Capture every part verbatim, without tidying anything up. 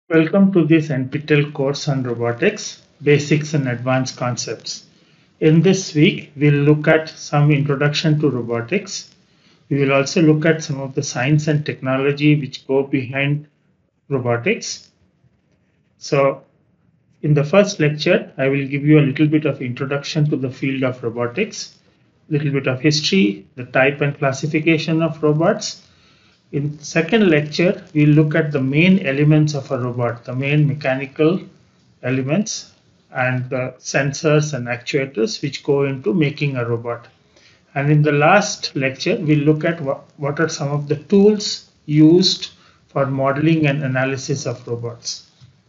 Welcome to this N P T E L course on robotics, basics and advanced concepts. In this week, we'll look at some introduction to robotics. We will also look at some of the science and technology which go behind robotics. So in the first lecture, I will give you a little bit of introduction to the field of robotics, a little bit of history, the type and classification of robots. In the second lecture, we'll look at the main elements of a robot, the main mechanical elements and the sensors and actuators which go into making a robot. And in the last lecture, we'll look at what, what are some of the tools used for modeling and analysis of robots.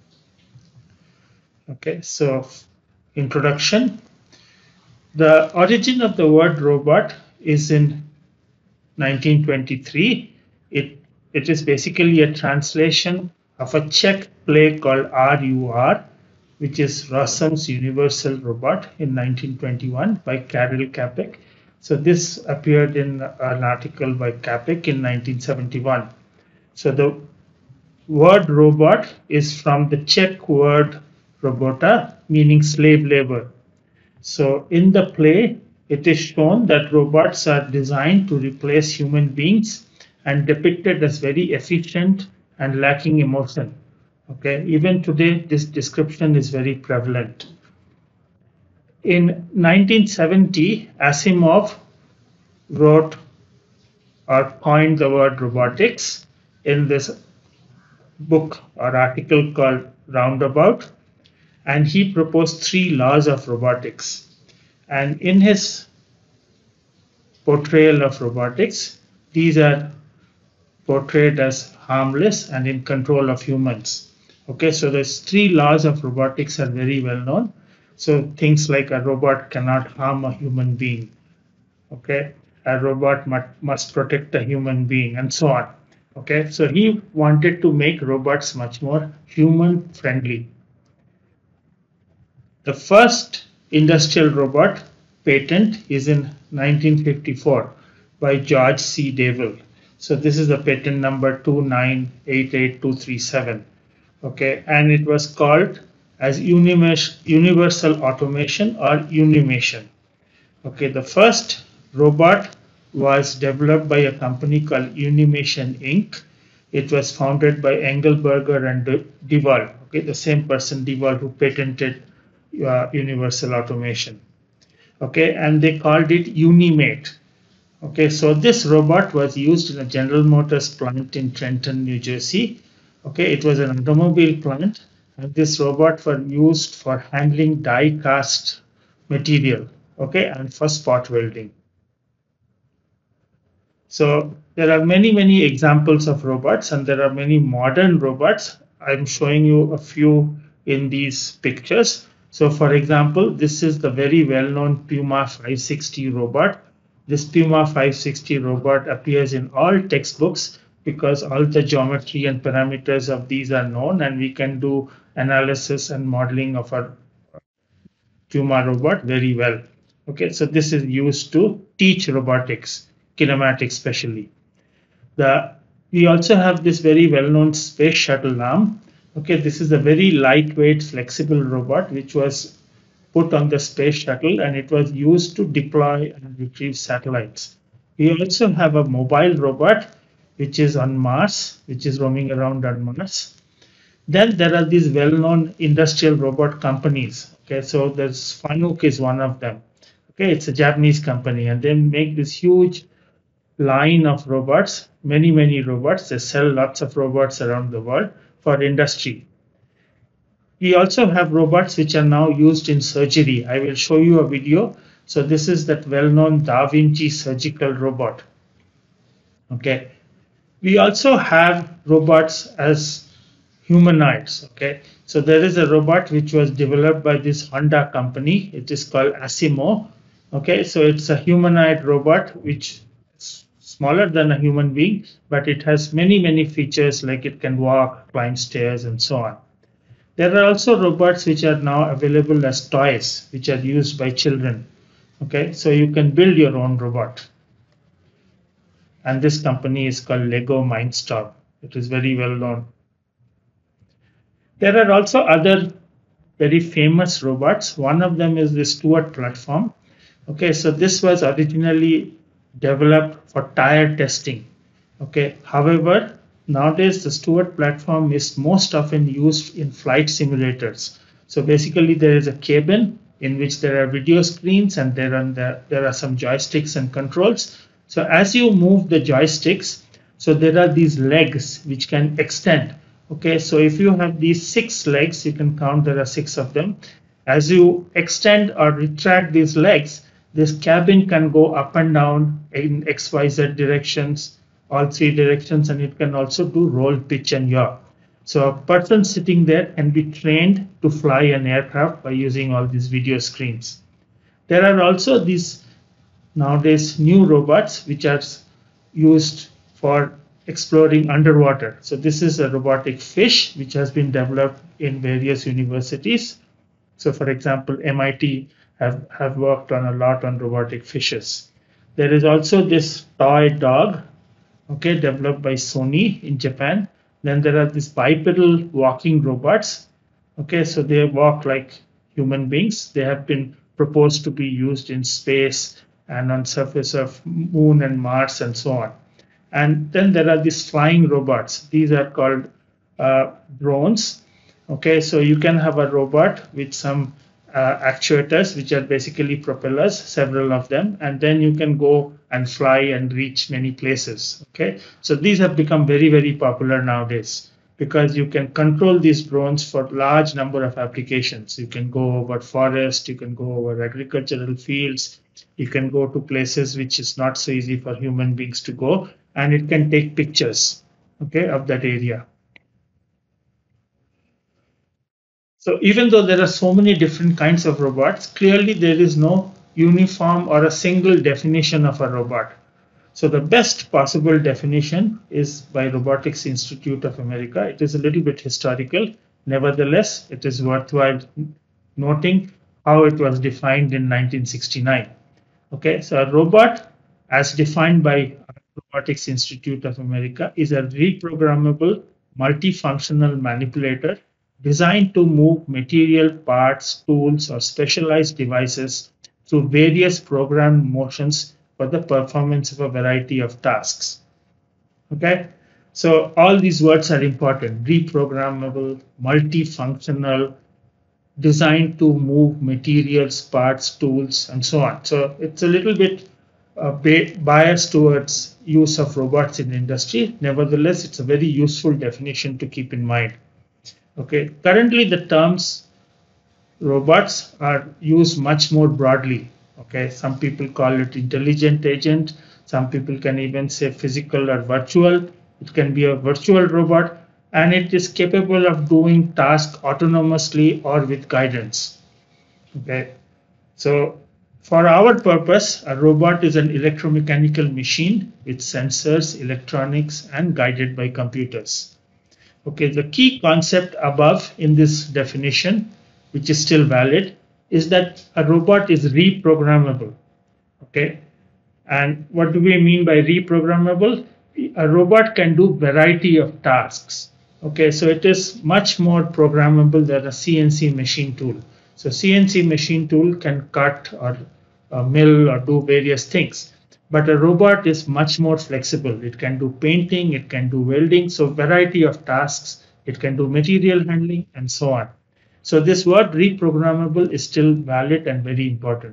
Okay, so introduction. The origin of the word robot is in nineteen twenty-three. It, it is basically a translation of a Czech play called R U R, which is Rossum's Universal Robot in nineteen twenty-one by Karel Čapek. So this appeared in an article by Čapek in nineteen seventy-one. So the word robot is from the Czech word robota, meaning slave labor. So in the play, it is shown that robots are designed to replace human beings and depicted as very efficient and lacking emotion. Okay, even today, this description is very prevalent. In nineteen seventy, Asimov wrote or coined the word robotics in this book or article called Roundabout, and he proposed three laws of robotics. And in his portrayal of robotics, these are portrayed as harmless and in control of humans. Okay, so these three laws of robotics are very well known. So things like a robot cannot harm a human being. Okay, a robot must protect a human being, and so on. Okay, so he wanted to make robots much more human friendly. The first industrial robot patent is in nineteen fifty-four by George C. Deville. So this is the patent number two nine eight eight two three seven. Okay, and it was called as Universal Automation or Unimation. Okay, the first robot was developed by a company called Unimation Incorporated. It was founded by Engelberger and Dewalt. Okay, the same person, Dewalt, who patented uh, Universal Automation. Okay, and they called it Unimate. Okay, so this robot was used in a General Motors plant in Trenton, New Jersey. Okay, it was an automobile plant, and this robot was used for handling die cast material, okay, and for spot welding. So there are many, many examples of robots, and there are many modern robots. I'm showing you a few in these pictures. So for example, this is the very well-known Puma five sixty robot. This Puma five sixty robot appears in all textbooks because all the geometry and parameters of these are known, and we can do analysis and modeling of our Puma robot very well. Okay, so this is used to teach robotics, kinematics especially. The, we also have this very well-known space shuttle arm. Okay, this is a very lightweight, flexible robot which was put on the space shuttle, and it was used to deploy and retrieve satellites. We also have a mobile robot which is on Mars, which is roaming around on Mars. Then there are these well-known industrial robot companies. Okay, so there's Fanuc is one of them. Okay, it's a Japanese company, and they make this huge line of robots, many, many robots. They sell lots of robots around the world for industry. We also have robots which are now used in surgery. I will show you a video. So this is that well-known Da Vinci surgical robot. Okay. We also have robots as humanoids. Okay. So there is a robot which was developed by this Honda company. It is called Asimo. Okay. So it's a humanoid robot which is smaller than a human being, but it has many, many features like it can walk, climb stairs, and so on. There are also robots which are now available as toys, which are used by children. Okay, so you can build your own robot. And this company is called Lego Mindstorm. It is very well known. There are also other very famous robots. One of them is the Stuart platform. Okay, so this was originally developed for tire testing. Okay, however, nowadays the Stuart platform is most often used in flight simulators. So basically, there is a cabin in which there are video screens and there are the, there are some joysticks and controls. So as you move the joysticks, so there are these legs which can extend. Okay, so if you have these six legs, you can count there are six of them. As you extend or retract these legs, this cabin can go up and down in X Y Z directions, all three directions, and it can also do roll, pitch, and yaw. So a person sitting there can be trained to fly an aircraft by using all these video screens. There are also these nowadays new robots which are used for exploring underwater. So this is a robotic fish which has been developed in various universities. So for example, M I T have, have worked on a lot on robotic fishes. There is also this toy dog, okay, developed by Sony in Japan. Then there are these bipedal walking robots. Okay, so they walk like human beings. They have been proposed to be used in space and on surface of Moon and Mars and so on. And then there are these flying robots. These are called uh, drones. Okay, so you can have a robot with some uh, actuators, which are basically propellers, several of them, and then you can go and fly and reach many places. Okay, so these have become very, very popular nowadays because you can control these drones for large number of applications. You can go over forest, you can go over agricultural fields, you can go to places which is not so easy for human beings to go, and it can take pictures, okay, of that area. So even though there are so many different kinds of robots, clearly there is no uniform or a single definition of a robot. So the best possible definition is by Robotics Institute of America. It is a little bit historical. Nevertheless, it is worthwhile noting how it was defined in nineteen sixty-nine. Okay, so a robot as defined by Robotics Institute of America is a reprogrammable multifunctional manipulator designed to move material, parts, tools, or specialized devices through various programmed motions for the performance of a variety of tasks. Okay, so all these words are important: reprogrammable, multifunctional, designed to move materials, parts, tools, and so on. So it's a little bit uh, biased towards use of robots in industry. Nevertheless, it's a very useful definition to keep in mind. Okay, currently the terms robots are used much more broadly. Okay, some people call it intelligent agent. Some people can even say physical or virtual. It can be a virtual robot, and it is capable of doing tasks autonomously or with guidance. Okay, so for our purpose, a robot is an electromechanical machine with sensors, electronics, and guided by computers. Okay, the key concept above in this definition, which is still valid, is that a robot is reprogrammable. Okay, and what do we mean by reprogrammable? A robot can do variety of tasks. Okay, so it is much more programmable than a C N C machine tool. So C N C machine tool can cut or uh, mill or do various things. But a robot is much more flexible. It can do painting, it can do welding, so variety of tasks. It can do material handling and so on. So this word reprogrammable is still valid and very important.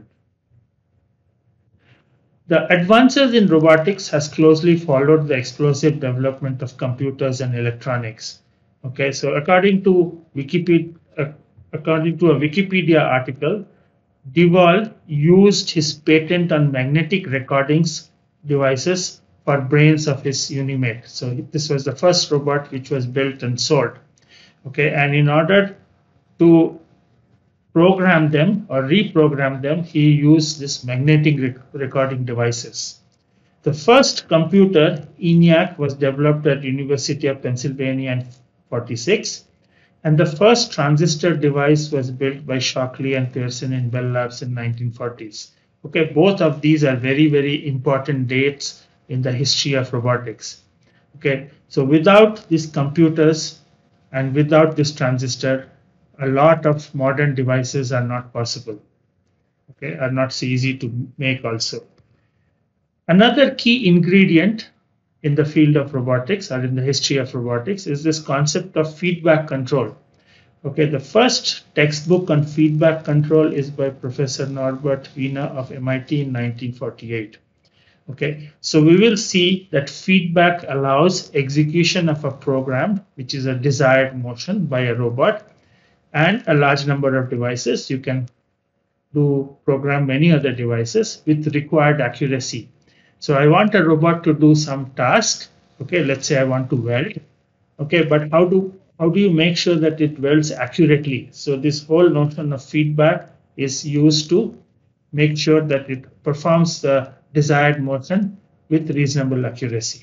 The advances in robotics has closely followed the explosive development of computers and electronics. Okay, so according to Wikipedia, uh, according to a Wikipedia article, Duvall used his patent on magnetic recordings devices for brains of his Unimate. So this was the first robot which was built and sold. Okay, and in order to program them or reprogram them, he used this magnetic rec recording devices. The first computer, ENIAC, was developed at University of Pennsylvania in forty-six. And the first transistor device was built by Shockley and Pearson in Bell Labs in nineteen forties. Okay, both of these are very, very important dates in the history of robotics. Okay, so without these computers, And without this transistor, a lot of modern devices are not possible, okay, are not so easy to make also. Another key ingredient in the field of robotics or in the history of robotics is this concept of feedback control. Okay, the first textbook on feedback control is by Professor Norbert Wiener of M I T in nineteen forty-eight. Okay, so we will see that feedback allows execution of a program, which is a desired motion by a robot, and a large number of devices. You can do program many other devices with required accuracy. So I want a robot to do some task. Okay, let's say I want to weld. Okay, but how do how do you make sure that it welds accurately? So this whole notion of feedback is used to make sure that it performs the desired motion with reasonable accuracy.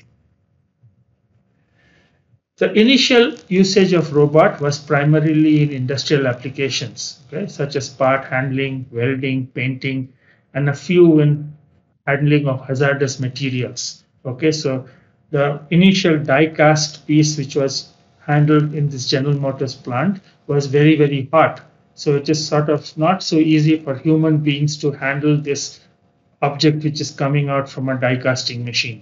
The initial usage of robot was primarily in industrial applications, okay, such as part handling, welding, painting, and a few in handling of hazardous materials. Okay, so the initial die-cast piece which was handled in this General Motors plant was very, very hot. So it is sort of not so easy for human beings to handle this object which is coming out from a die-casting machine.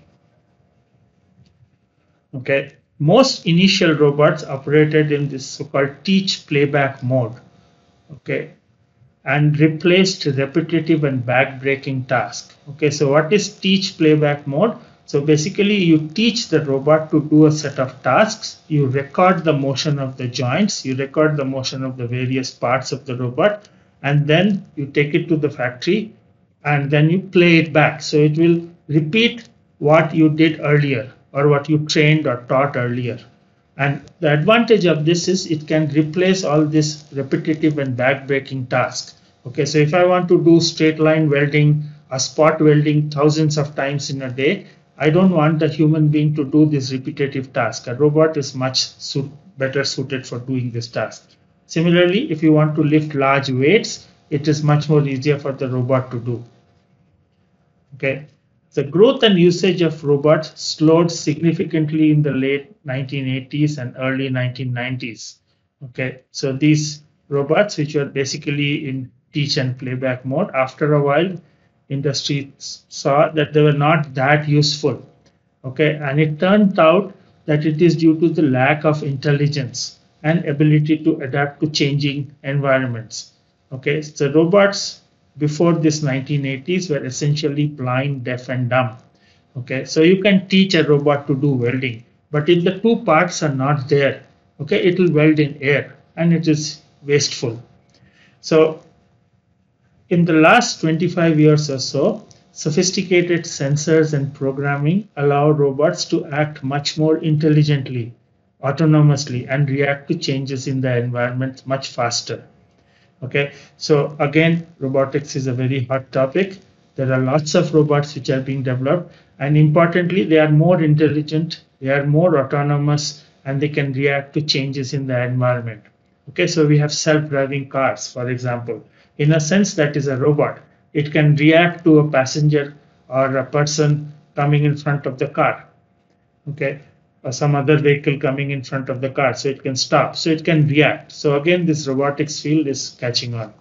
Okay, most initial robots operated in this so-called teach playback mode. Okay, and replaced repetitive and back-breaking tasks. Okay, so what is teach playback mode? So basically you teach the robot to do a set of tasks, you record the motion of the joints, you record the motion of the various parts of the robot, and then you take it to the factory and then you play it back. So it will repeat what you did earlier or what you trained or taught earlier. And the advantage of this is it can replace all this repetitive and back-breaking tasks. Okay, so if I want to do straight line welding or spot welding thousands of times in a day, I don't want the human being to do this repetitive task. A robot is much suit, better suited for doing this task. Similarly, if you want to lift large weights, it is much more easier for the robot to do. Okay. The growth and usage of robots slowed significantly in the late nineteen eighties and early nineteen nineties. Okay, so these robots, which were basically in teach and playback mode, after a while, industry saw that they were not that useful. Okay, and it turned out that it is due to the lack of intelligence and ability to adapt to changing environments. Okay, so robots before this nineteen eighties were essentially blind, deaf, and dumb. Okay, so you can teach a robot to do welding, but if the two parts are not there, okay, it will weld in air and it is wasteful. So in the last twenty-five years or so, sophisticated sensors and programming allow robots to act much more intelligently, autonomously, and react to changes in the environment much faster. Okay, so again, robotics is a very hot topic. There are lots of robots which are being developed, and importantly, they are more intelligent, they are more autonomous, and they can react to changes in the environment. Okay, so we have self-driving cars, for example. In a sense, that is a robot. It can react to a passenger or a person coming in front of the car. Okay, or some other vehicle coming in front of the car, so it can stop, so it can react. So again, this robotics field is catching on.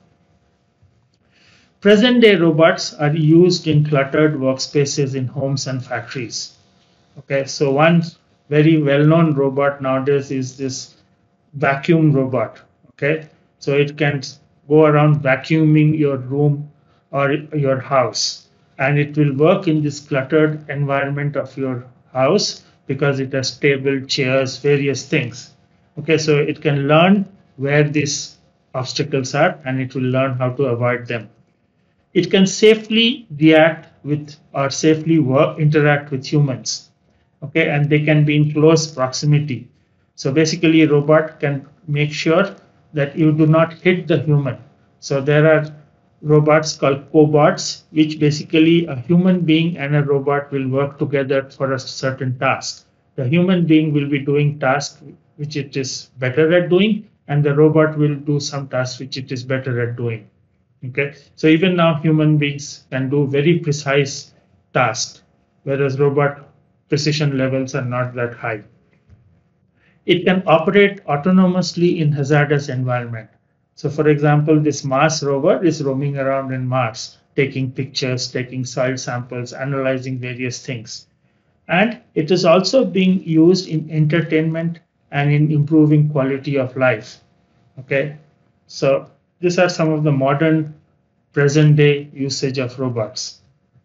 Present day robots are used in cluttered workspaces in homes and factories. Okay, so one very well-known robot nowadays is this vacuum robot. Okay, so it can go around vacuuming your room or your house, and it will work in this cluttered environment of your house because it has table, chairs, various things. Okay, so it can learn where these obstacles are and it will learn how to avoid them. It can safely react with or safely work, interact with humans. Okay, and they can be in close proximity. So basically, a robot can make sure that you do not hit the human. So there are robots called cobots, which basically a human being and a robot will work together for a certain task. The human being will be doing tasks which it is better at doing, and the robot will do some tasks which it is better at doing. Okay, so even now human beings can do very precise tasks, whereas robot precision levels are not that high. It can operate autonomously in hazardous environment. So for example, this Mars rover is roaming around in Mars, taking pictures, taking soil samples, analyzing various things. And it is also being used in entertainment and in improving quality of life. Okay, so these are some of the modern present day usage of robots.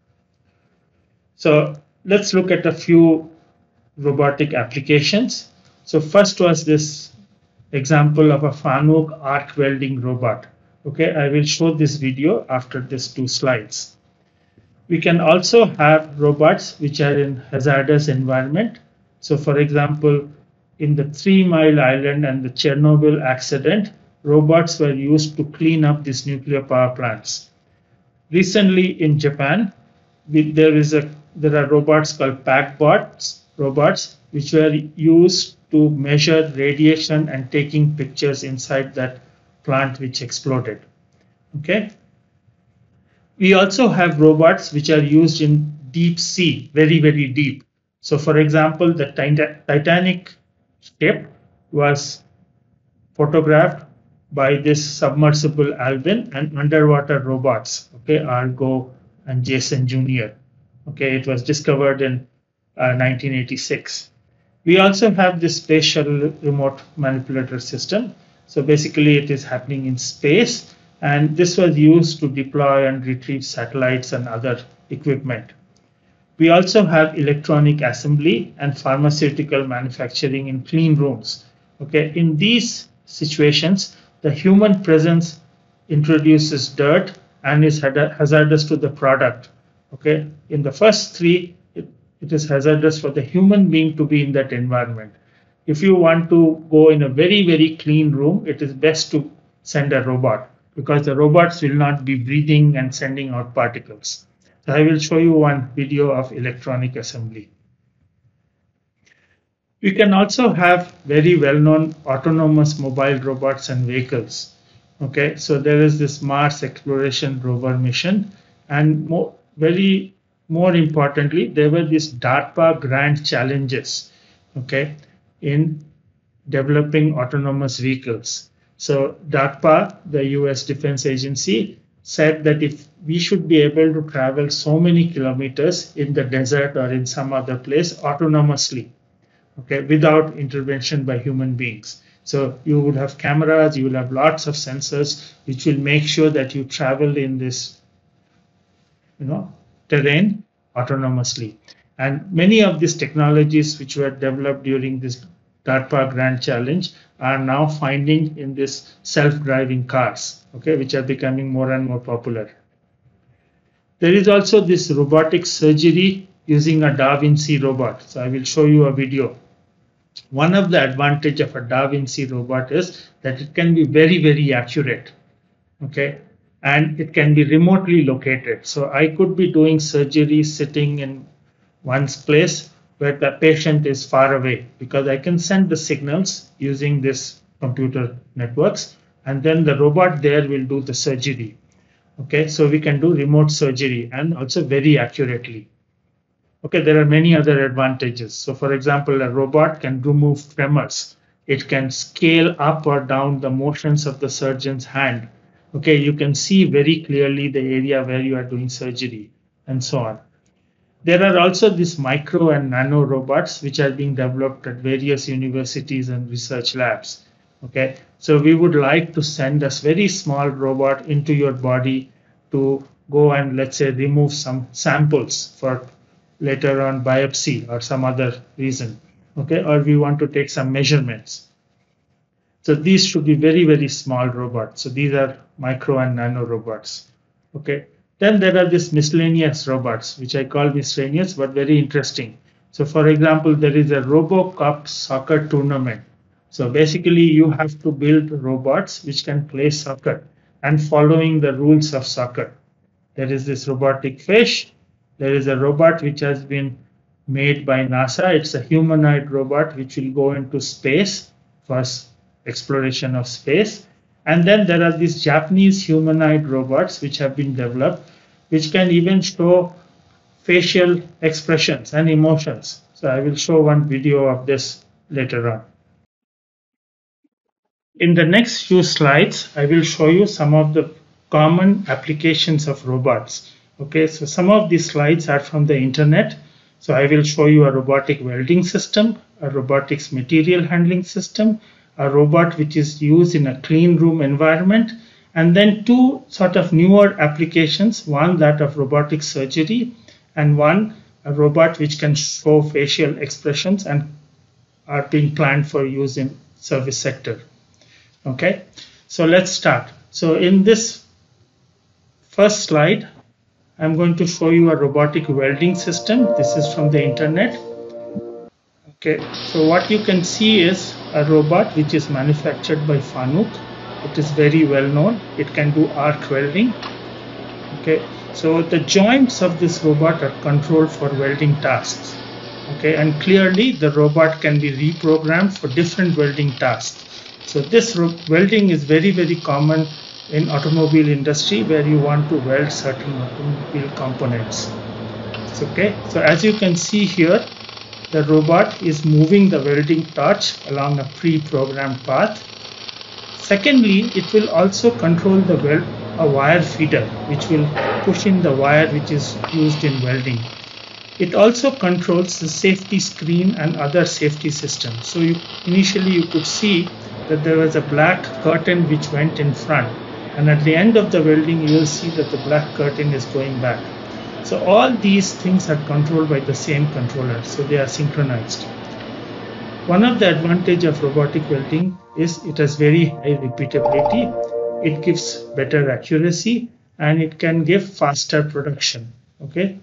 So let's look at a few robotic applications. So first was this example of a Fanuc arc welding robot. Okay, I will show this video after these two slides. We can also have robots which are in hazardous environment. So for example, in the Three Mile Island and the Chernobyl accident, robots were used to clean up these nuclear power plants. Recently in Japan, there is a there are robots called PackBots robots which were used to measure radiation and taking pictures inside that plant which exploded. Okay. We also have robots which are used in deep sea, very, very deep. So for example, the Titanic ship was photographed by this submersible Alvin and underwater robots, okay, Argo and Jason Junior Okay, it was discovered in uh, nineteen eighty-six. We also have this space shuttle remote manipulator system. So basically it is happening in space, and this was used to deploy and retrieve satellites and other equipment. We also have electronic assembly and pharmaceutical manufacturing in clean rooms. Okay, in these situations, the human presence introduces dirt and is hazardous to the product. Okay, in the first three, it, it is hazardous for the human being to be in that environment. If you want to go in a very, very clean room, it is best to send a robot, because the robots will not be breathing and sending out particles. So I will show you one video of electronic assembly. We can also have very well-known autonomous mobile robots and vehicles. Okay, so there is this Mars exploration rover mission, and more, very more importantly, there were these DARPA grand challenges, okay, in developing autonomous vehicles. So DARPA, the U S Defense Agency, said that if we should be able to travel so many kilometers in the desert or in some other place autonomously, okay, without intervention by human beings. So you would have cameras, you will have lots of sensors which will make sure that you travel in this, you know, terrain autonomously. And many of these technologies which were developed during this DARPA Grand Challenge are now finding in this self-driving cars, okay, which are becoming more and more popular. There is also this robotic surgery using a Da Vinci robot. So I will show you a video. One of the advantages of a Da Vinci robot is that it can be very, very accurate, okay, and it can be remotely located. So I could be doing surgery sitting in one's place where the patient is far away, because I can send the signals using this computer networks, and then the robot there will do the surgery. Okay, so we can do remote surgery and also very accurately. Okay, there are many other advantages. So for example, a robot can remove tremors. It can scale up or down the motions of the surgeon's hand. Okay, you can see very clearly the area where you are doing surgery and so on. There are also these micro and nano robots which are being developed at various universities and research labs. Okay, so we would like to send a very small robot into your body to go and, let's say, remove some samples for later on biopsy or some other reason. Okay, or we want to take some measurements. So these should be very, very small robots. So these are micro and nano robots. Okay. Then there are these miscellaneous robots, which I call miscellaneous, but very interesting. So for example, there is a RoboCop soccer tournament. So basically you have to build robots which can play soccer and following the rules of soccer. There is this robotic fish. There is a robot which has been made by NASA. It's a humanoid robot which will go into space for exploration of space. And then there are these Japanese humanoid robots which have been developed, which can even show facial expressions and emotions. So I will show one video of this later on. In the next few slides, I will show you some of the common applications of robots. Okay, so some of these slides are from the internet. So I will show you a robotic welding system, a robotics material handling system, a robot which is used in a clean room environment, and then two sort of newer applications, one that of robotic surgery and one a robot which can show facial expressions and are being planned for use in service sector. Okay, so let's start. So in this first slide, I'm going to show you a robotic welding system. This is from the internet. Okay, so what you can see is a robot which is manufactured by Fanuc. It is very well known. It can do arc welding. Okay, so the joints of this robot are controlled for welding tasks. Okay, and clearly the robot can be reprogrammed for different welding tasks. So this welding is very, very common in automobile industry where you want to weld certain automobile components. Okay, so as you can see here, the robot is moving the welding torch along a pre-programmed path. Secondly, it will also control the weld, a wire feeder, which will push in the wire which is used in welding. It also controls the safety screen and other safety systems. So you, initially you could see that there was a black curtain which went in front, and at the end of the welding you will see that the black curtain is going back. So all these things are controlled by the same controller, so they are synchronized. One of the advantages of robotic welding is it has very high repeatability, it gives better accuracy, and it can give faster production. Okay.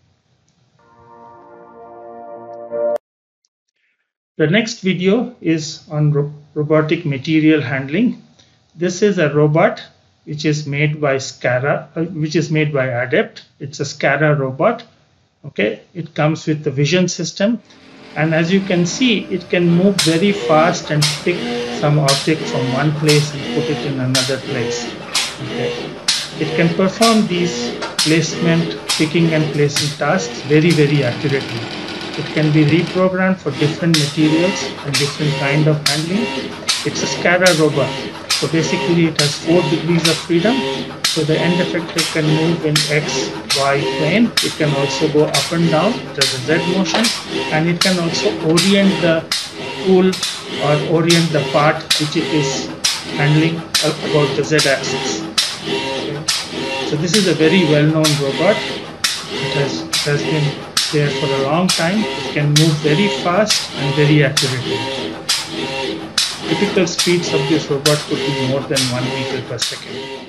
The next video is on ro robotic material handling. This is a robot which is made by SCARA, uh, which is made by Adept. It's a SCARA robot. Okay, it comes with the vision system, and as you can see, it can move very fast and pick some object from one place and put it in another place. Okay, it can perform these placement, picking and placing tasks very, very accurately. It can be reprogrammed for different materials and different kind of handling. It's a SCARA robot. So basically it has four degrees of freedom. So the end effector can move in X, Y plane. It can also go up and down. It has a Z motion. And it can also orient the tool or orient the part which it is handling about the Z axis. Okay. So this is a very well-known robot. It has, it has been there for a long time. It can move very fast and very accurately. Typical speeds of this robot could be more than one meter per second.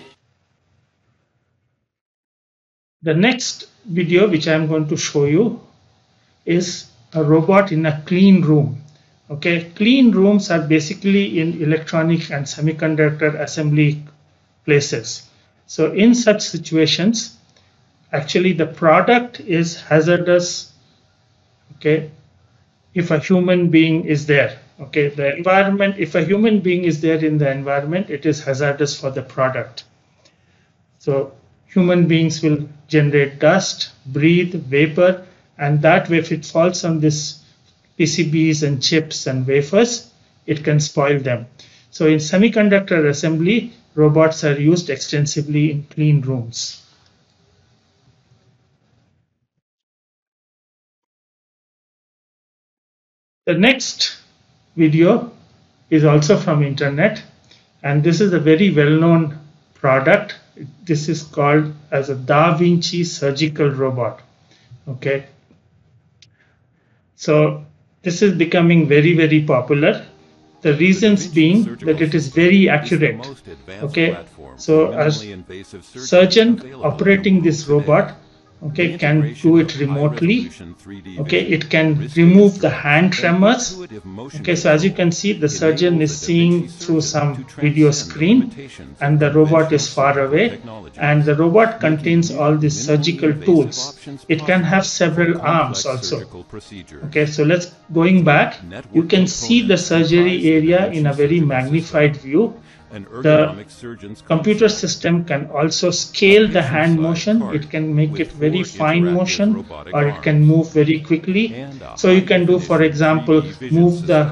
The next video which I am going to show you is a robot in a clean room. Okay, clean rooms are basically in electronic and semiconductor assembly places. So in such situations, actually the product is hazardous, okay, if a human being is there. Okay, the environment, if a human being is there in the environment, it is hazardous for the product. So human beings will generate dust, breathe, vapor, and that way if it falls on this P C Bs and chips and wafers, it can spoil them. So in semiconductor assembly, robots are used extensively in clean rooms. The next video is also from internet, and this is a very well-known product. This is called as a Da Vinci surgical robot. Okay, so this is becoming very, very popular. The reasons being that it is very accurate. Okay, so as surgeon operating this robot, okay, can do it remotely. Okay, it can remove the hand tremors. Okay, so as you can see, the surgeon is seeing through some video screen and the robot is far away, and the robot contains all these surgical tools. It can have several arms also. Okay, so let's going back, you can see the surgery area in a very magnified view. The computer system can also scale the hand motion. It can make it very fine motion, or it can move very quickly. So you can do, for example, move the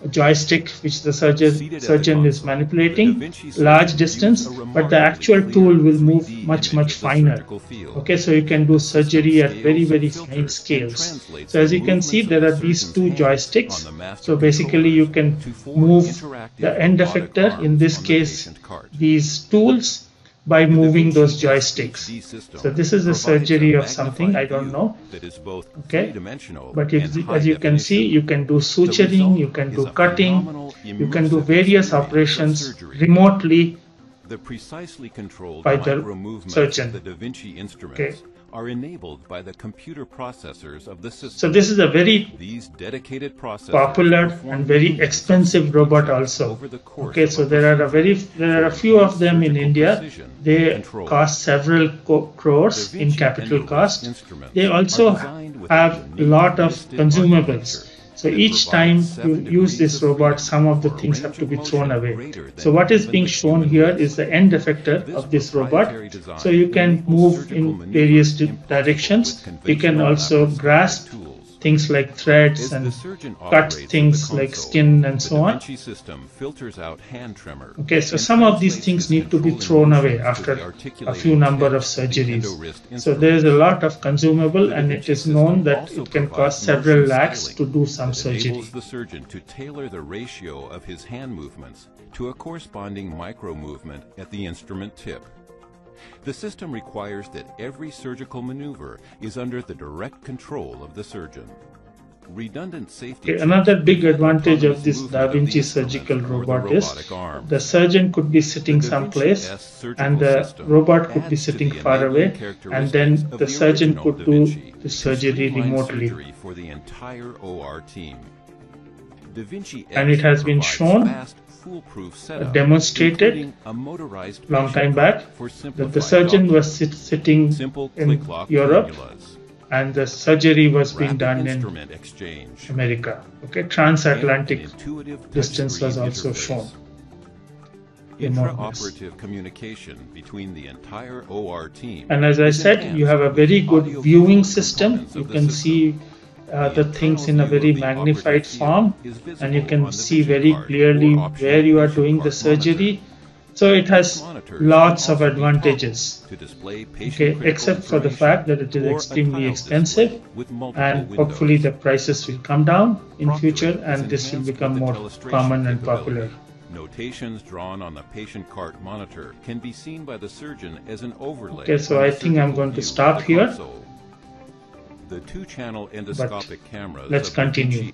joystick which the surgeon, surgeon is manipulating large distance, but the actual tool will move much, much finer. Okay, so you can do surgery at very, very fine scales. So as you can see, there are these two joysticks. So basically you can move the end effector, in this case, these tools, by moving those joysticks. So this is a surgery of something, I don't know. Okay, but if, as you can see, you can do suturing, you can do cutting, you can do various operations remotely the precisely controlled by the micro movements surgeon. of the Da Vinci instruments Okay. are enabled by the computer processors of the system. So this is a very These dedicated processors popular perform and very millions of expensive robot checks also. over the course Okay, of so a there are a very procedure. there are a For few of them in surgical India. precision They control. cost several co- crores Da in Vinci capital Endoris cost. instruments They are also designed with have a a unique lot of twisted consumables. architecture So that each time provides you seven use this degrees of robot, freedom some of the for a things range have to of be thrown motion away. greater than So what is even being the shown human here wrist. is the end effector This of this robot. proprietary design So you can enables move surgical in maneuver various di- impossible directions. with You can conventional also laparoscopic grasp tools. things like threads As the and surgeon cut operates at the things like console, skin and the so Da on. Vinci system filters out hand tremor. Okay, so and some of these translates things his need to be controlling thrown away motions to after the a articulating few number tip of the surgeries. EndoWrist So there is a lot of consumable, The Da and Vinci it is system known that also it can provides cost several motion lakhs scaling to do some that surgery. enables the surgeon to tailor the ratio of his hand movements to a corresponding micro movement at the instrument tip. The system requires that every surgical maneuver is under the direct control of the surgeon. Redundant safety Okay, checks another big prevent advantage of autonomous this movement Da of the Vinci instrument surgical or the robot is robotic arm. the surgeon could be sitting The Da Vinci someplace S surgical and the system robot could be adds to sitting the far enabling away, and characteristics then of the the surgeon original could Da do Vinci the to surgery streamline remotely. surgery for the entire O R team. Da Vinci And S it has been provides shown, fast, foolproof setup, demonstrated including a motorized long patient time cart back for that the simplified surgeon docking, was sit, sitting simple in click-lock Europe cannulas, and the surgery was being rapid done in instrument exchange, America. Okay, and an transatlantic intuitive distance was touchscreen also interface. shown. Remoteness. Intraoperative communication between the entire O R team. And as I is said, enhanced you have a with very the good audio viewing visual system. components You of the can system. see uh, the things in a internal very view of the magnified operative field form, is and you visible can on the see vision very card clearly or optional where you are patient doing the cart surgery. monitor. So it has Monitors lots can of also be advantages. toggled to display Okay, patient-critical except for the information fact that it is or a extremely tile expensive, display with multiple and windows. hopefully the prices will come down in Proctoring future, is and this will enhanced become with the more telestration common and capability. popular. Notations drawn on the patient cart monitor can be seen by the surgeon as an overlay. Okay, so on the I think I'm surgical going to view stop of the here. console. The two-channel endoscopic cameras Let's of Da continue. Vinci.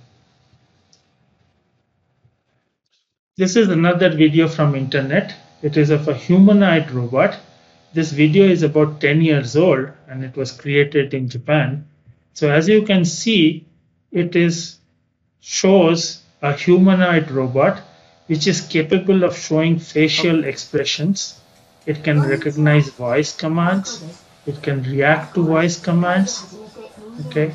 This is another video from internet. It is of a humanoid robot. This video is about ten years old and it was created in Japan. So as you can see, it is shows a humanoid robot which is capable of showing facial expressions. It can recognize voice commands. It can react to voice commands. Okay.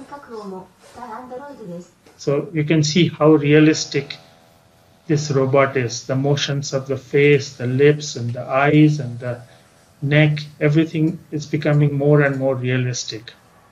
So you can see how realistic this robot is. The motions of the face, the lips and the eyes and the neck, everything is becoming more and more realistic.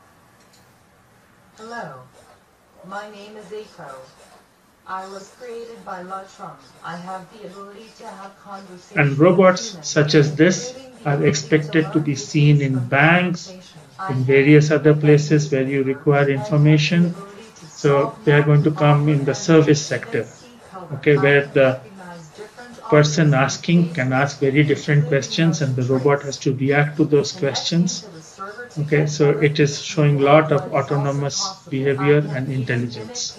Hello, my name is Eiko. I was created by Latrum. I have the ability to have conversations. And robots such as this are expected to be seen in banks, in various other places where you require information. So they are going to come in the service sector, okay, where the person asking can ask very different questions and the robot has to react to those questions. Okay, so it is showing a lot of autonomous behavior and intelligence.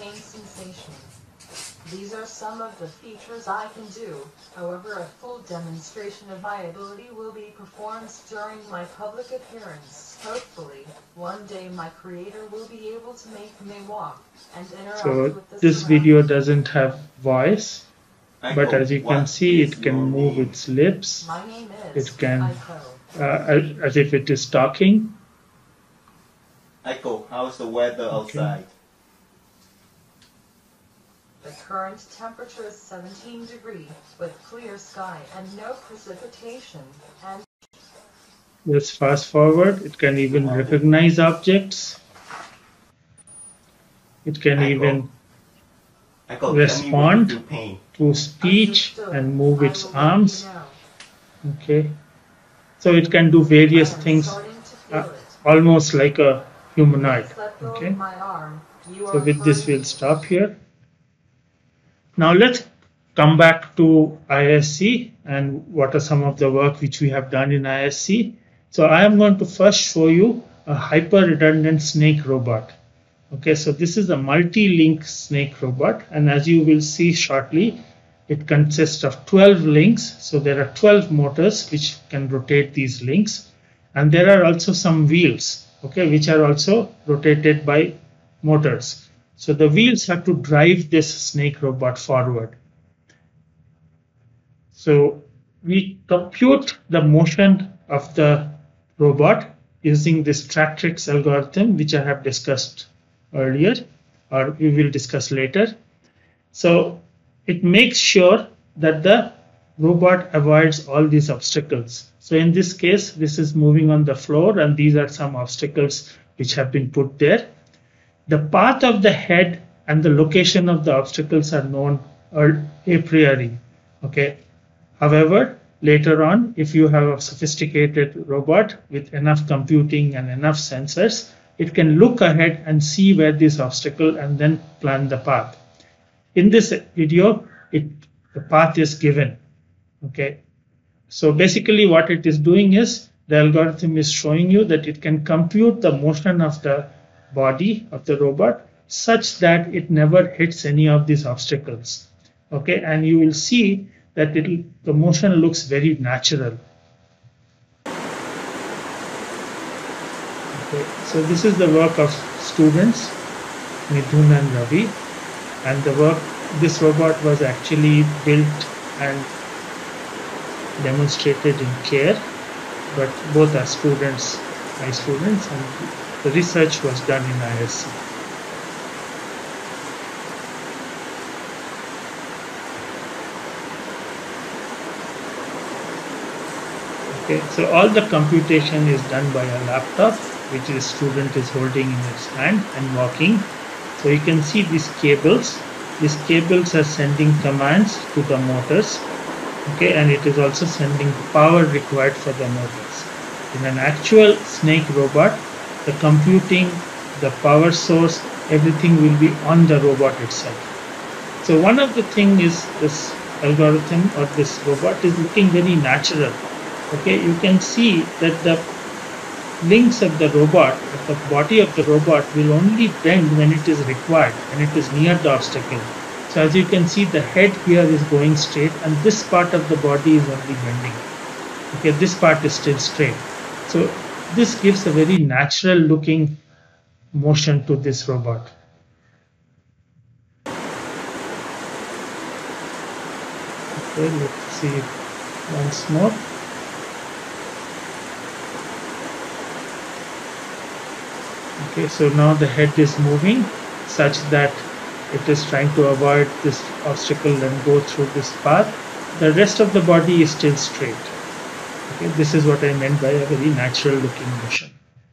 These are some of the features I can do. However, a full demonstration of my ability will be performed during my public appearance. Hopefully, one day my creator will be able to make me walk and interact So with the this video doesn't have voice, but as you can What see, is it can your move name? its lips, My name is it can, Aiko. uh, as if it is talking. Echo, how's the weather outside? The current temperature is seventeen degrees with clear sky and no precipitation, and Let's fast forward. It can even recognize objects. It can Echo. even Echo, respond tell me what you feel pain. to speech and move I its will let arms. you know. Okay, so it can do I various am things, starting to feel uh, it. almost like a humanoid. Please let go Okay, of my arm. You so are with this free. we'll stop here. Now let's come back to I S C and what are some of the work which we have done in I S C. So I am going to first show you a hyper-redundant snake robot. Okay, so this is a multi-link snake robot, and as you will see shortly, it consists of twelve links. So there are twelve motors which can rotate these links, and there are also some wheels, okay, which are also rotated by motors. So the wheels have to drive this snake robot forward. So we compute the motion of the robot using this Tractrix algorithm, which I have discussed earlier, or we will discuss later. So it makes sure that the robot avoids all these obstacles. So in this case, this is moving on the floor, and these are some obstacles which have been put there. The path of the head and the location of the obstacles are known a priori. Okay. However, later on, if you have a sophisticated robot with enough computing and enough sensors, it can look ahead and see where this obstacle and then plan the path. In this video, it, the path is given. Okay. So basically what it is doing is the algorithm is showing you that it can compute the motion of the body of the robot such that it never hits any of these obstacles. Okay. And you will see that it'll, the motion looks very natural. Okay, so this is the work of students, Mithun and Ravi, and the work, this robot was actually built and demonstrated in CARE, but both are students, my students, and the research was done in I S C. Okay, so all the computation is done by a laptop, which the student is holding in his hand and walking. So you can see these cables. These cables are sending commands to the motors. Okay, and it is also sending power required for the motors. In an actual snake robot, the computing, the power source, everything will be on the robot itself. So one of the things is this algorithm or this robot is looking very natural. Okay, you can see that the links of the robot, the body of the robot will only bend when it is required, when it is near the obstacle. So as you can see, the head here is going straight and this part of the body is only bending. Okay, this part is still straight. So this gives a very natural looking motion to this robot. Okay, let's see it once more. Okay, so now the head is moving such that it is trying to avoid this obstacle and go through this path. The rest of the body is still straight. Okay, this is what I meant by a very natural looking motion.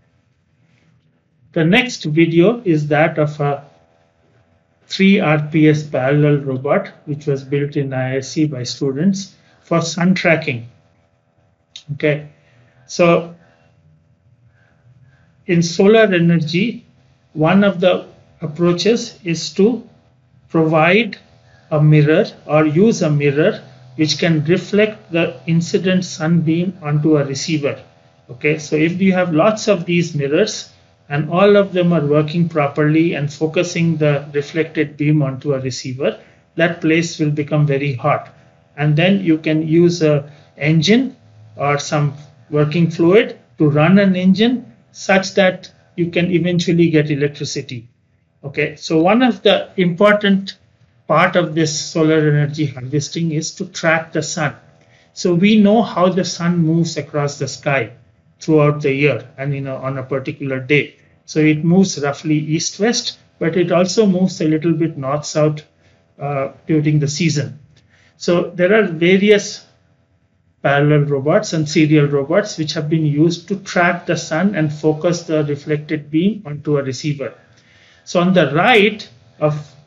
The next video is that of a three R P S parallel robot which was built in I S C by students for sun tracking. Okay, so in solar energy, one of the approaches is to provide a mirror or use a mirror which can reflect the incident sunbeam onto a receiver. Okay, so if you have lots of these mirrors and all of them are working properly and focusing the reflected beam onto a receiver, that place will become very hot. And then you can use an engine or some working fluid to run an engine such that you can eventually get electricity. Okay, so one of the important part of this solar energy harvesting is to track the sun. So we know how the sun moves across the sky throughout the year and you know on a particular day. So it moves roughly east-west, but it also moves a little bit north-south uh, during the season. So there are various parallel robots and serial robots which have been used to track the sun and focus the reflected beam onto a receiver. So on the right of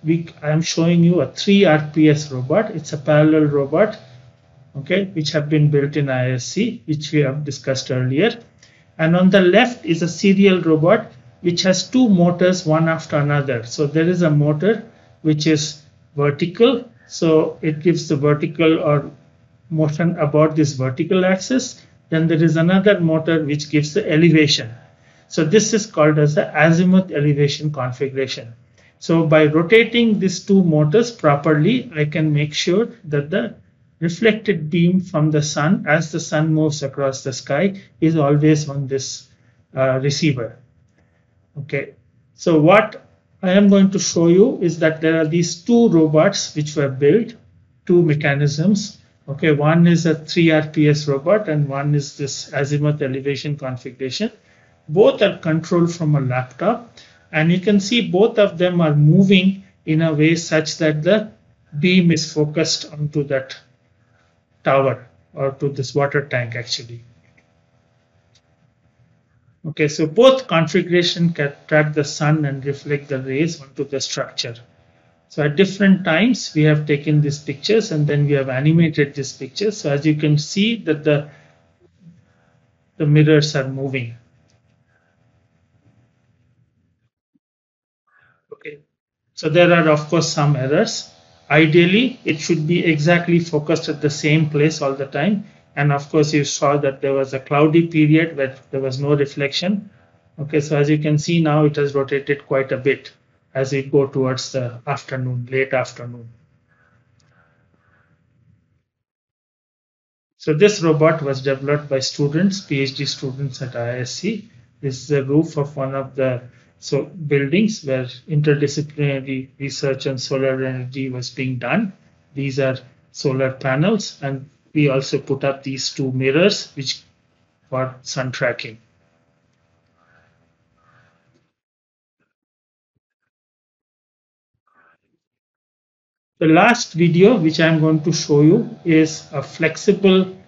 we I am showing you a three R P S robot. It's a parallel robot, okay, which have been built in I S C, which we have discussed earlier. And on the left is a serial robot which has two motors, one after another. So there is a motor which is vertical, so it gives the vertical or motion about this vertical axis. Then there is another motor which gives the elevation. So this is called as the azimuth elevation configuration. So by rotating these two motors properly, I can make sure that the reflected beam from the sun as the sun moves across the sky is always on this uh, receiver. Okay, so what I am going to show you is that there are these two robots which were built, two mechanisms. Okay, one is a three R P S robot and one is this azimuth elevation configuration. Both are controlled from a laptop, and you can see both of them are moving in a way such that the beam is focused onto that tower or to this water tank actually. Okay, so both configuration can track the sun and reflect the rays onto the structure. So at different times we have taken these pictures and then we have animated these pictures. So as you can see that the, the mirrors are moving. Okay, so there are of course some errors. Ideally, it should be exactly focused at the same place all the time. And of course, you saw that there was a cloudy period where there was no reflection. Okay, so as you can see now, it has rotated quite a bit as we go towards the afternoon, late afternoon. So this robot was developed by students, PhD students at I S C. This is the roof of one of the so buildings where interdisciplinary research on solar energy was being done. These are solar panels, and we also put up these two mirrors which for sun tracking. The last video which I am going to show you is a flexible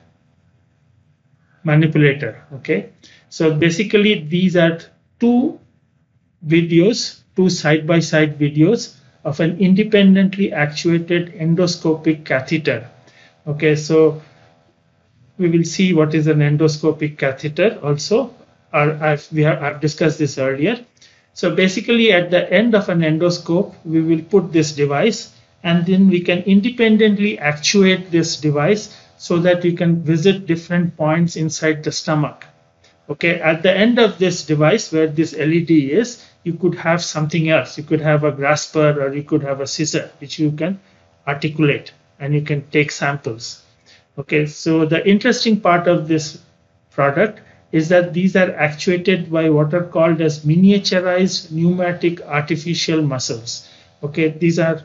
manipulator. Okay, so basically these are two videos, two side-by-side videos of an independently actuated endoscopic catheter. Okay, so we will see what is an endoscopic catheter also. Or I've, we have, I've discussed this earlier. So basically at the end of an endoscope, we will put this device and then we can independently actuate this device so that we can visit different points inside the stomach. Okay, at the end of this device where this L E D is, you could have something else. You could have a grasper or you could have a scissor which you can articulate and you can take samples. Okay, so the interesting part of this product is that these are actuated by what are called as miniaturized pneumatic artificial muscles. Okay, these are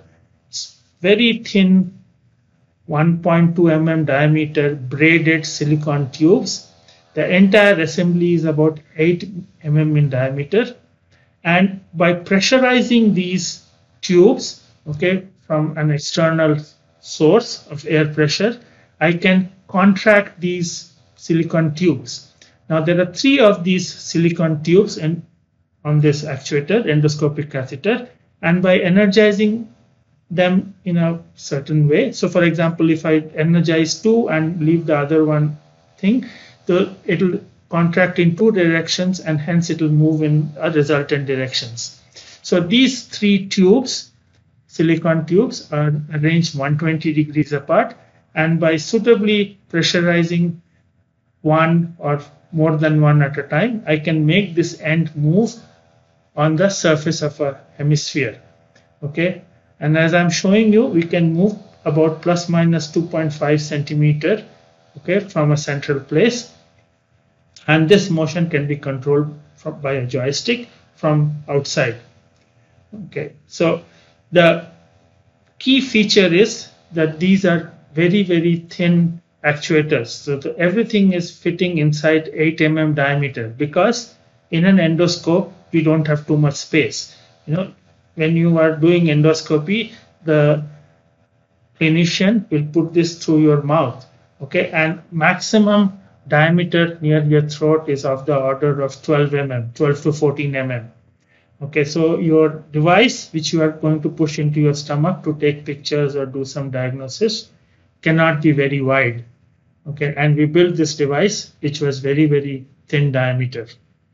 very thin one point two millimeter diameter braided silicon tubes. The entire assembly is about eight millimeters in diameter, and by pressurizing these tubes, okay, from an external source of air pressure, I can contract these silicon tubes. Now there are three of these silicon tubes in, on this actuator, endoscopic catheter, and by energizing them in a certain way, so for example, if I energize two and leave the other one thing, so it will contract in two directions and hence it will move in a resultant directions. So these three tubes, silicon tubes, are arranged one hundred twenty degrees apart, and by suitably pressurizing one or more than one at a time, I can make this end move on the surface of a hemisphere. Okay, and as I'm showing you, we can move about plus minus two point five centimeter, okay, from a central place, and this motion can be controlled from, by a joystick from outside. Okay, so the key feature is that these are very very thin actuators, so the, everything is fitting inside eight millimeter diameter, because in an endoscope we don't have too much space. You know, when you are doing endoscopy, the clinician will put this through your mouth, okay, and maximum diameter near your throat is of the order of twelve millimeters, twelve to fourteen millimeters. Okay, so your device which you are going to push into your stomach to take pictures or do some diagnosis cannot be very wide. Okay, and we built this device which was very, very thin diameter.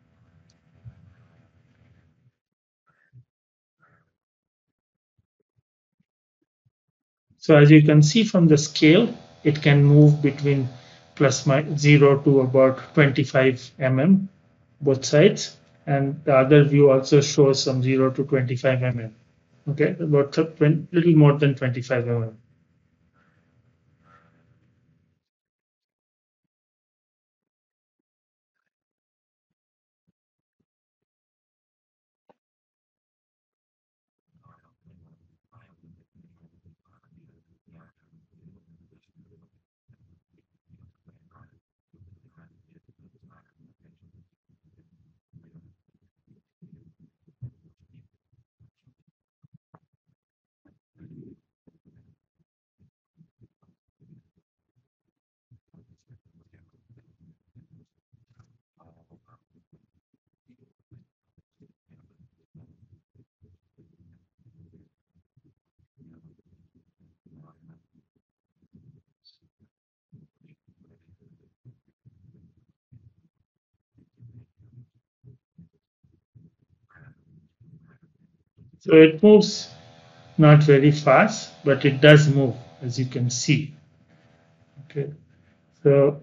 So as you can see from the scale, it can move between plus minus zero to about twenty-five millimeters, both sides. And the other view also shows some zero to twenty-five millimeters. Okay, about a little more than twenty-five millimeters. So it moves not very fast, but it does move, as you can see. Okay, so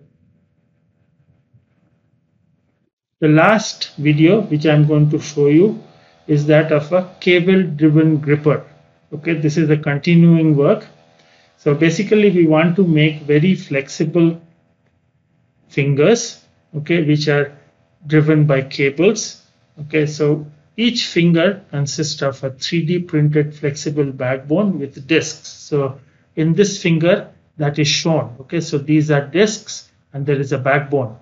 the last video which I'm going to show you is that of a cable-driven gripper. Okay, this is a continuing work. So basically, we want to make very flexible fingers, okay, which are driven by cables. Okay, so each finger consists of a three D printed flexible backbone with discs. So in this finger that is shown, okay, so these are discs and there is a backbone.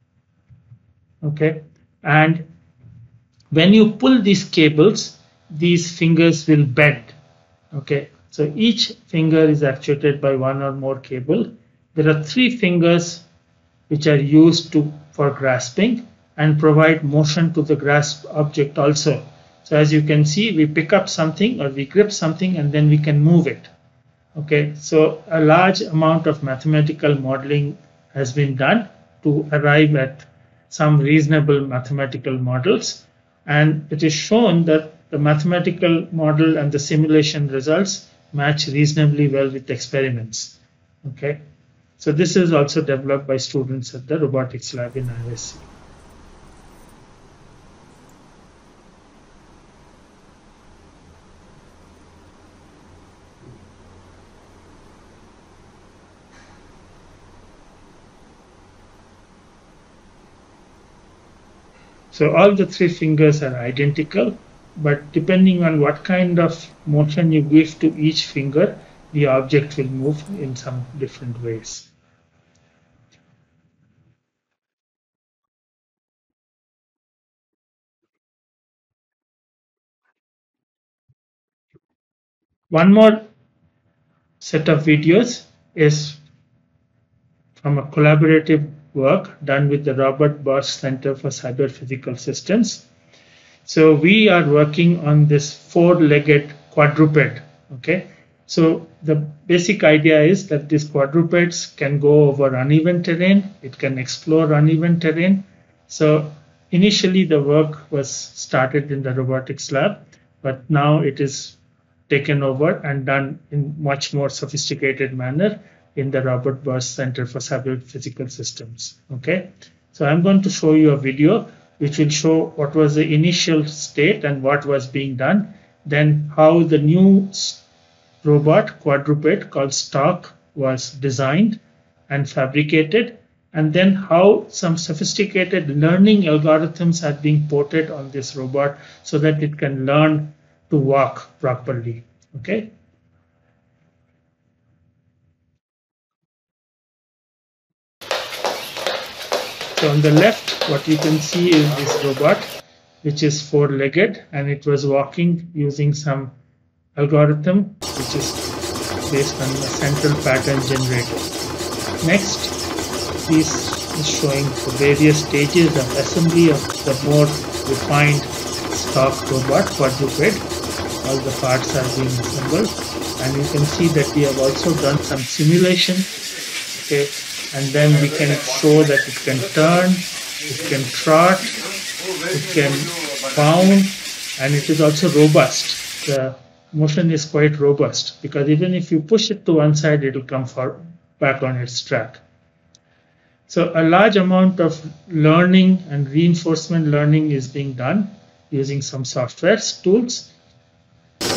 Okay, and when you pull these cables, these fingers will bend. Okay, so each finger is actuated by one or more cable. There are three fingers which are used to for grasping and provide motion to the grasp object also. So as you can see, we pick up something or we grip something and then we can move it. Okay, so a large amount of mathematical modeling has been done to arrive at some reasonable mathematical models, and it is shown that the mathematical model and the simulation results match reasonably well with experiments. Okay, so this is also developed by students at the robotics lab in I S C. So all the three fingers are identical, but depending on what kind of motion you give to each finger, the object will move in some different ways. One more set of videos is from a collaborative work done with the Robert Bosch Center for Cyber Physical Systems. So we are working on this four-legged quadruped. Okay, so the basic idea is that these quadrupeds can go over uneven terrain, it can explore uneven terrain. So initially the work was started in the robotics lab, but now it is taken over and done in much more sophisticated manner in the Robert Bosch Center for Cyber Physical Systems. Okay, so I'm going to show you a video which will show what was the initial state and what was being done, then how the new robot quadruped called Stork was designed and fabricated, and then how some sophisticated learning algorithms are being ported on this robot so that it can learn to walk properly. Okay. So on the left, what you can see is this robot, which is four-legged, and it was walking using some algorithm which is based on a central pattern generator. Next, this is showing the various stages of assembly of the more refined stock robot quadruped. All the parts are being assembled, and you can see that we have also done some simulation. Okay, and then we can show that it can turn, it can trot, it can bound, and it is also robust. The motion is quite robust because even if you push it to one side, it will come for, back on its track. So a large amount of learning and reinforcement learning is being done using some software tools. Okay.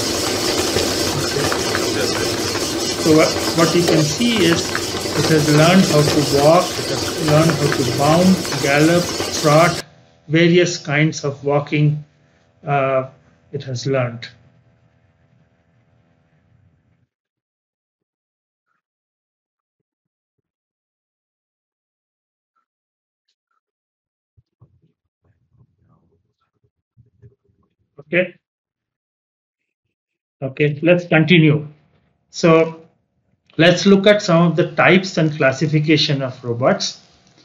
So what, what you can see is it has learned how to walk, it has learned how to bound, gallop, trot, various kinds of walking uh, it has learned. Okay. Okay, let's continue. So let's look at some of the types and classification of robots.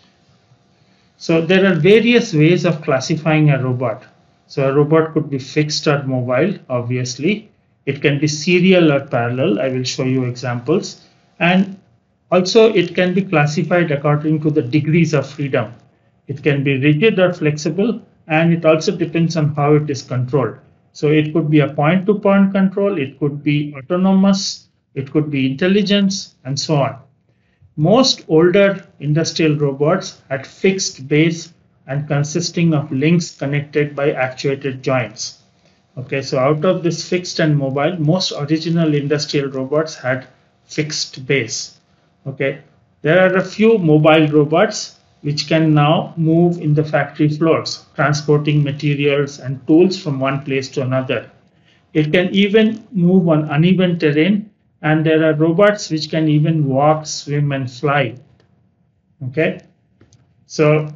So there are various ways of classifying a robot. So a robot could be fixed or mobile, obviously. It can be serial or parallel. I will show you examples. And also it can be classified according to the degrees of freedom. It can be rigid or flexible, and it also depends on how it is controlled. So it could be a point-to-point control, it could be autonomous, it could be intelligence, and so on. Most older industrial robots had fixed base and consisting of links connected by actuated joints. Okay, so out of this fixed and mobile, most original industrial robots had fixed base. Okay, there are a few mobile robots which can now move in the factory floors, transporting materials and tools from one place to another. It can even move on uneven terrain, and there are robots which can even walk, swim, and fly. Okay, so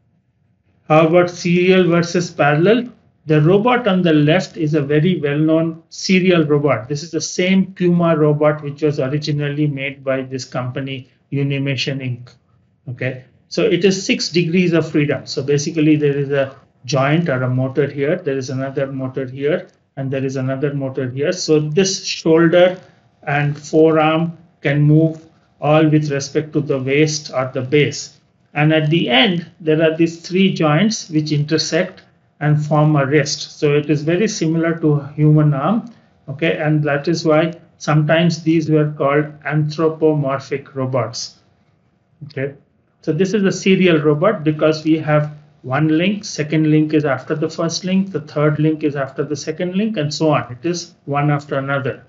how about serial versus parallel? The robot on the left is a very well-known serial robot. This is the same Puma robot which was originally made by this company, Unimation Incorporated. Okay, so it is six degrees of freedom. So basically there is a joint or a motor here, there is another motor here, and there is another motor here. So this shoulder and forearm can move all with respect to the waist or the base. And at the end, there are these three joints which intersect and form a wrist. So it is very similar to a human arm. Okay, and that is why sometimes these were called anthropomorphic robots. Okay, so this is a serial robot because we have one link, second link is after the first link, the third link is after the second link, and so on. It is one after another.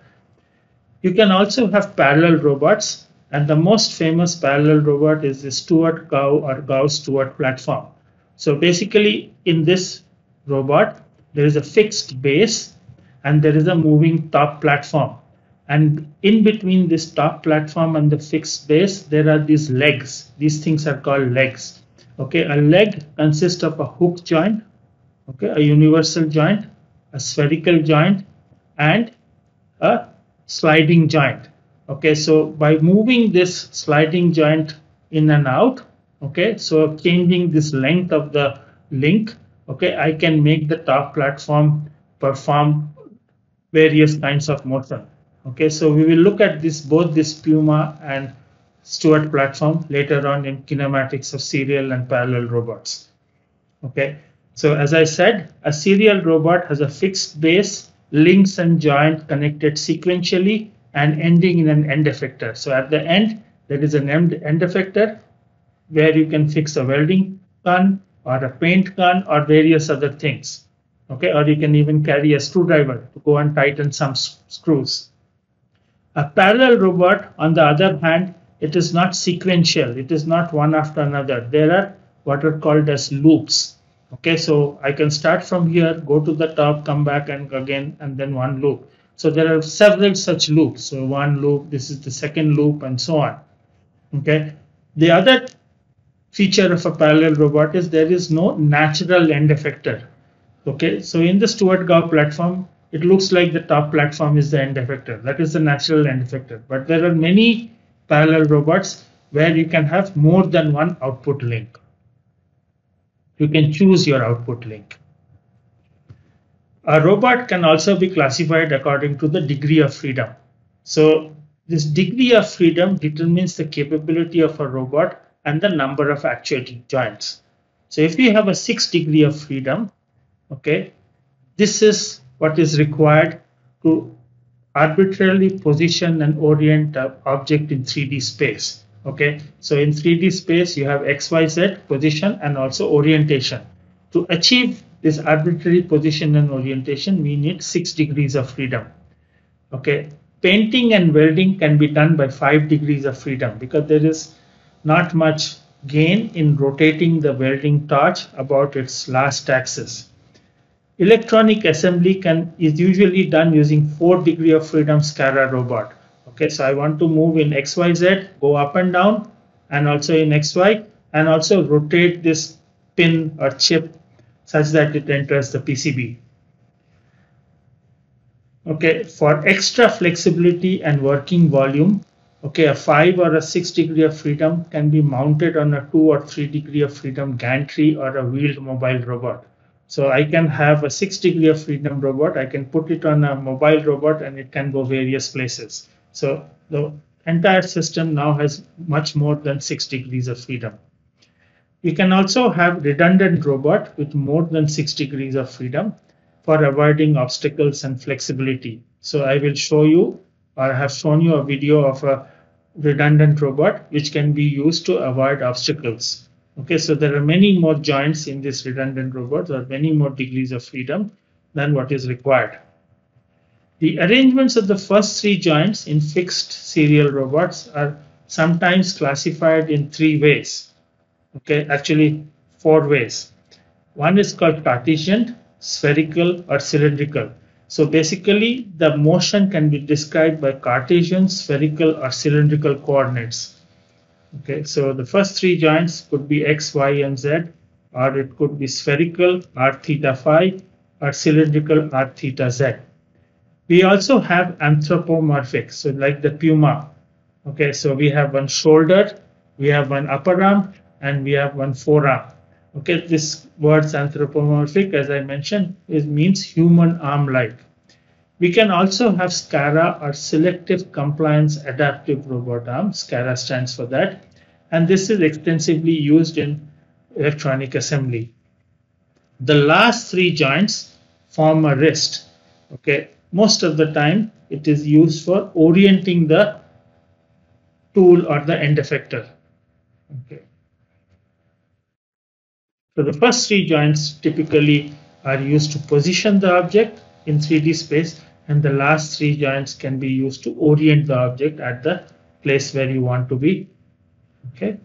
You can also have parallel robots, and the most famous parallel robot is the Stewart-Gao or Gao-Stewart platform. So basically in this robot, there is a fixed base and there is a moving top platform. And in between this top platform and the fixed base, there are these legs. These things are called legs. Okay, a leg consists of a hook joint, okay, a universal joint, a spherical joint, and a sliding joint. Okay, so by moving this sliding joint in and out, okay, so changing this length of the link, okay, I can make the top platform perform various kinds of motion. Okay, so we will look at this, both this Puma and Stewart platform later on in kinematics of serial and parallel robots. Okay, so as I said, a serial robot has a fixed base, links and joint connected sequentially and ending in an end effector. So at the end, there is an end, end effector where you can fix a welding gun or a paint gun or various other things. Okay, or you can even carry a screwdriver to go and tighten some screws. A parallel robot, on the other hand, it is not sequential. It is not one after another. There are what are called as loops. Okay, so I can start from here, go to the top, come back and again, and then one loop. So there are several such loops. So one loop, this is the second loop, and so on. Okay, the other feature of a parallel robot is there is no natural end effector. Okay, so in the Stewart-Gao platform, it looks like the top platform is the end effector. That is the natural end effector. But there are many parallel robots where you can have more than one output link. You can choose your output link. A robot can also be classified according to the degree of freedom. So this degree of freedom determines the capability of a robot and the number of actuating joints. So if we have a six degree of freedom, okay, this is what is required to arbitrarily position and orient an object in three D space. Okay, so in three D space you have X Y Z position and also orientation. To achieve this arbitrary position and orientation, we need six degrees of freedom. Okay, painting and welding can be done by five degrees of freedom because there is not much gain in rotating the welding torch about its last axis. Electronic assembly can is usually done using four degree of freedom SCARA robot. Okay, so I want to move in X Y Z, go up and down, and also in X Y, and also rotate this pin or chip such that it enters the P C B. Okay, for extra flexibility and working volume, okay, a five or a six degree of freedom can be mounted on a two or three degree of freedom gantry or a wheeled mobile robot. So I can have a six degree of freedom robot, I can put it on a mobile robot and it can go various places. So the entire system now has much more than six degrees of freedom. We can also have redundant robot with more than six degrees of freedom for avoiding obstacles and flexibility. So I will show you, or I have shown you a video of a redundant robot which can be used to avoid obstacles. Okay, so there are many more joints in this redundant robot, or many more degrees of freedom than what is required. The arrangements of the first three joints in fixed serial robots are sometimes classified in three ways. Okay, actually four ways. One is called Cartesian, spherical, or cylindrical. So basically the motion can be described by Cartesian, spherical, or cylindrical coordinates. Okay, so the first three joints could be X, Y, and Z, or it could be spherical, R theta phi, or cylindrical, R theta Z. We also have anthropomorphic, so like the Puma. Okay, so we have one shoulder, we have one upper arm, and we have one forearm. Okay, this word anthropomorphic, as I mentioned, is means human arm-like. We can also have SCARA, or Selective Compliance Adaptive Robot Arm. SCARA stands for that. And this is extensively used in electronic assembly. The last three joints form a wrist. Okay, most of the time it is used for orienting the tool or the end effector. Okay. So the first three joints typically are used to position the object in three D space, and the last three joints can be used to orient the object at the place where you want to be. Okay.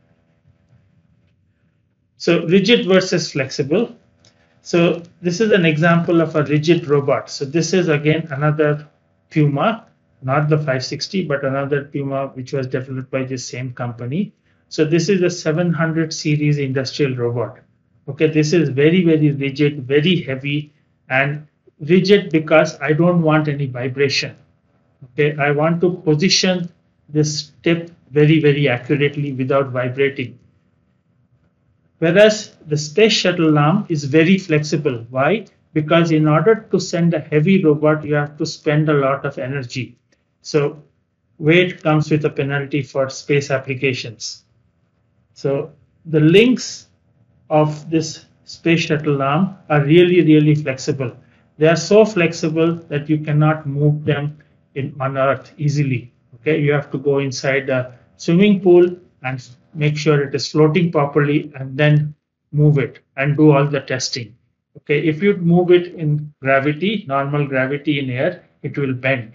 So rigid versus flexible. So this is an example of a rigid robot. So this is again another Puma, not the five sixty, but another Puma which was developed by the same company. So this is a seven hundred series industrial robot. Okay, this is very, very rigid, very heavy, and rigid because I don't want any vibration. Okay, I want to position this tip very, very accurately without vibrating. Whereas the space shuttle arm is very flexible. Why? Because in order to send a heavy robot, you have to spend a lot of energy. So weight comes with a penalty for space applications. So the links of this space shuttle arm are really, really flexible. They are so flexible that you cannot move them in, on Earth easily. Okay, you have to go inside a swimming pool and make sure it is floating properly and then move it and do all the testing. Okay, if you move it in gravity, normal gravity in air, it will bend.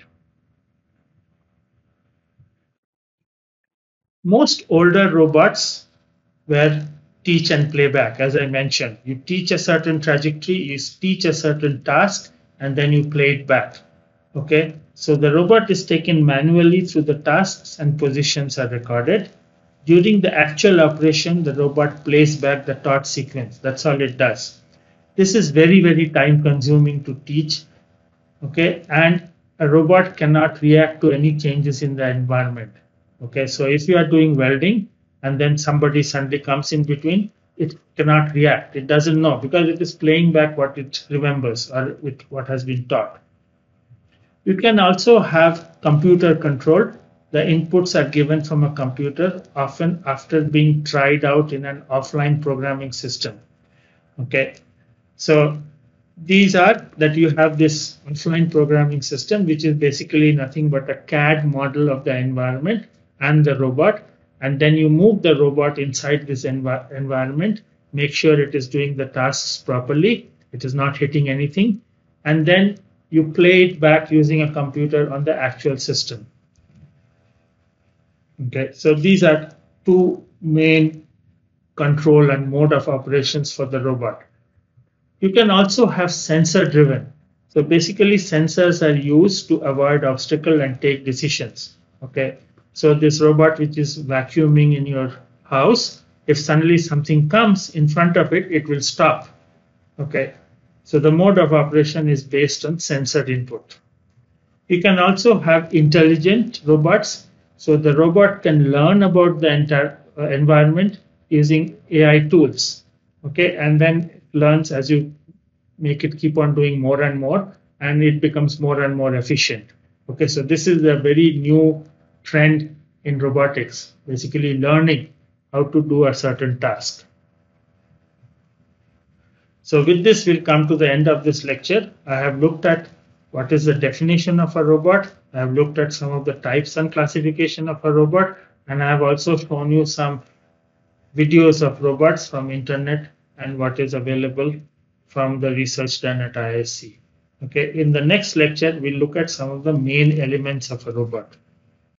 Most older robots were teach and playback, as I mentioned. You teach a certain trajectory, you teach a certain task, and then you play it back. Okay, so the robot is taken manually through the tasks and positions are recorded. During the actual operation, the robot plays back the taught sequence. That's all it does. This is very, very time consuming to teach. Okay, and a robot cannot react to any changes in the environment. Okay, so if you are doing welding and then somebody suddenly comes in between, it cannot react. It doesn't know because it is playing back what it remembers or with what has been taught. You can also have computer control. The inputs are given from a computer, often after being tried out in an offline programming system. Okay, so these are that you have this offline programming system, which is basically nothing but a C A D model of the environment and the robot. And then you move the robot inside this env environment, make sure it is doing the tasks properly, it is not hitting anything, and then you play it back using a computer on the actual system. Okay, so these are two main control and mode of operations for the robot. You can also have sensor driven. So basically sensors are used to avoid obstacle and take decisions. Okay, so this robot which is vacuuming in your house, if suddenly something comes in front of it, it will stop. Okay, so the mode of operation is based on sensor input. You can also have intelligent robots. So the robot can learn about the entire uh, environment using A I tools. Okay, and then it learns as you make it keep on doing more and more, and it becomes more and more efficient. Okay, so this is a very new trend in robotics, basically learning how to do a certain task. So with this, we'll come to the end of this lecture. I have looked at what is the definition of a robot. I have looked at some of the types and classification of a robot, and I have also shown you some videos of robots from internet and what is available from the research done at I I S C. Okay, in the next lecture, we'll look at some of the main elements of a robot.